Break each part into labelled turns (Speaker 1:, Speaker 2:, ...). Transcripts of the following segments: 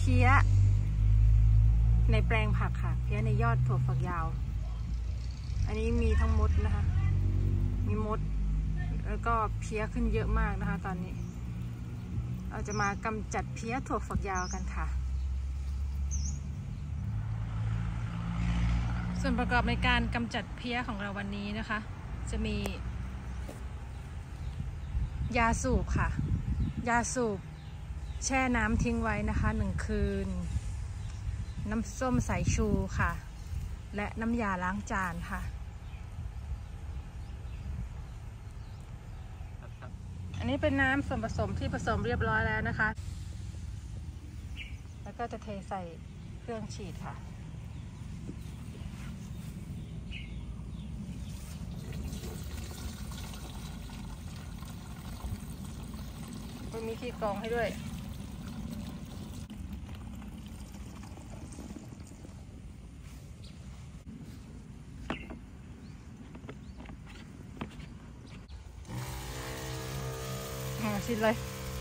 Speaker 1: เพี้ยในแปลงผักค่ะเพี้ยในยอดถั่วฝักยาวอันนี้มีทั้งมดนะคะมีมดแล้วก็เพี้ยขึ้นเยอะมากนะคะตอนนี้เราจะมากำจัดเพี้ยถั่วฝักยาวกันค่ะส่วนประกอบในการกำจัดเพี้ยของเราวันนี้นะคะจะมียาสูบค่ะยาสูบแช่น้ำทิ้งไว้นะคะ1 คืนน้ำส้มสายชูค่ะและน้ำยาล้างจานค่ะอันนี้เป็นน้ำส่วนผสมที่ผสมเรียบร้อยแล้วนะคะแล้วก็จะเทใส่เครื่องฉีดค่ะมีที่กรองให้ด้วยชิดเลย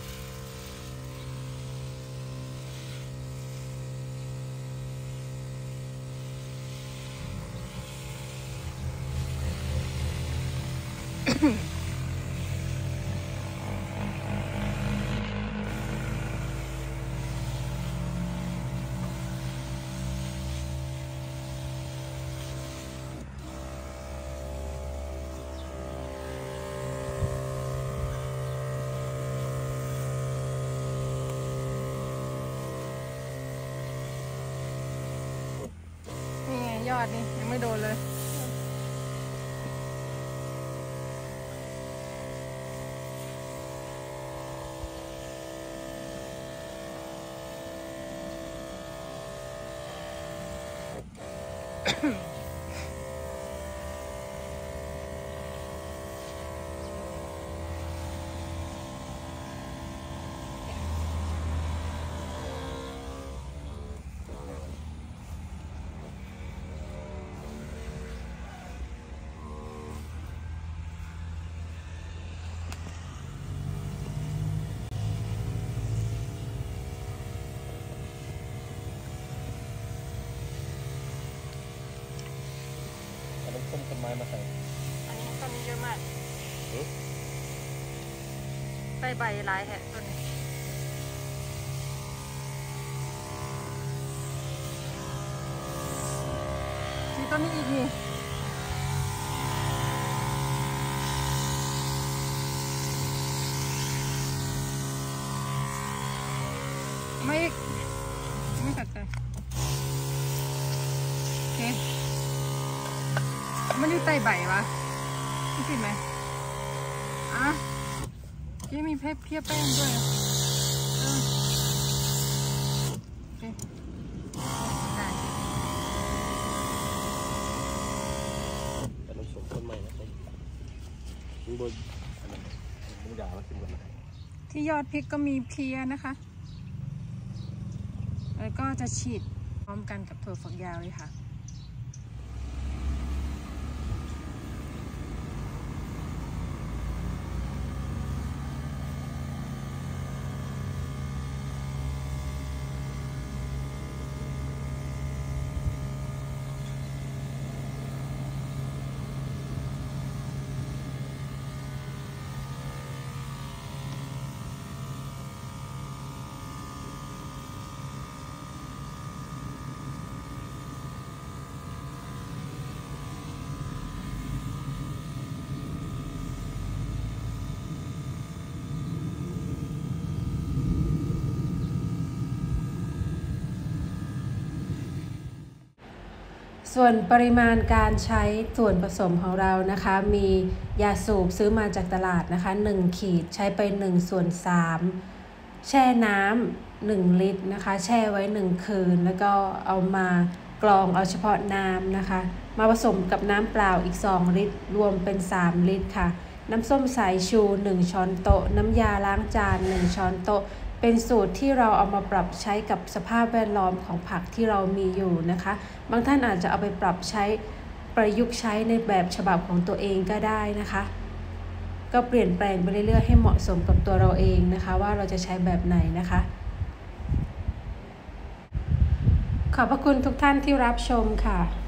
Speaker 1: ยอดนี่ยังไม่โดนเลย
Speaker 2: ต้นไม้มาใส่
Speaker 1: อันนี้ต้นนี้เยอะมากใบลายแหะต้นนี้มีต้นนี้อีกนี่ไม่กัดใจโอเคไม่ได้ไต่ใบวะนี่ผิดไหมอ่ะยังมีเพี้ยแป้งด้วยโอเคได้
Speaker 2: แต่เราส่งต้นไม้นะต้นบนมันยาวแล้วขึ้นมา
Speaker 1: ที่ยอดพริกก็มีเพี้ยนะคะแล้วก็จะฉีดพร้อมกันกับถั่วฝักยาวเลยค่ะส่วนปริมาณการใช้ส่วนผสมของเรานะคะมียาสูบซื้อมาจากตลาดนะคะ1 ขีดใช้ไป1/3แช่น้ำ1 ลิตรนะคะแช่ไว้1 คืนแล้วก็เอามากรองเอาเฉพาะน้ำนะคะมาผสมกับน้ำเปล่าอีก2 ลิตรรวมเป็น3 ลิตรค่ะน้ำส้มสายชู1 ช้อนโต๊ะน้ำยาล้างจาน1 ช้อนโต๊ะเป็นสูตรที่เราเอามาปรับใช้กับสภาพแวดล้อมของผักที่เรามีอยู่นะคะบางท่านอาจจะเอาไปปรับใช้ประยุกต์ใช้ในแบบฉบับของตัวเองก็ได้นะคะก็เปลี่ยนแปลงไปเรื่อยๆให้เหมาะสมกับตัวเราเองนะคะว่าเราจะใช้แบบไหนนะคะขอบพระคุณทุกท่านที่รับชมค่ะ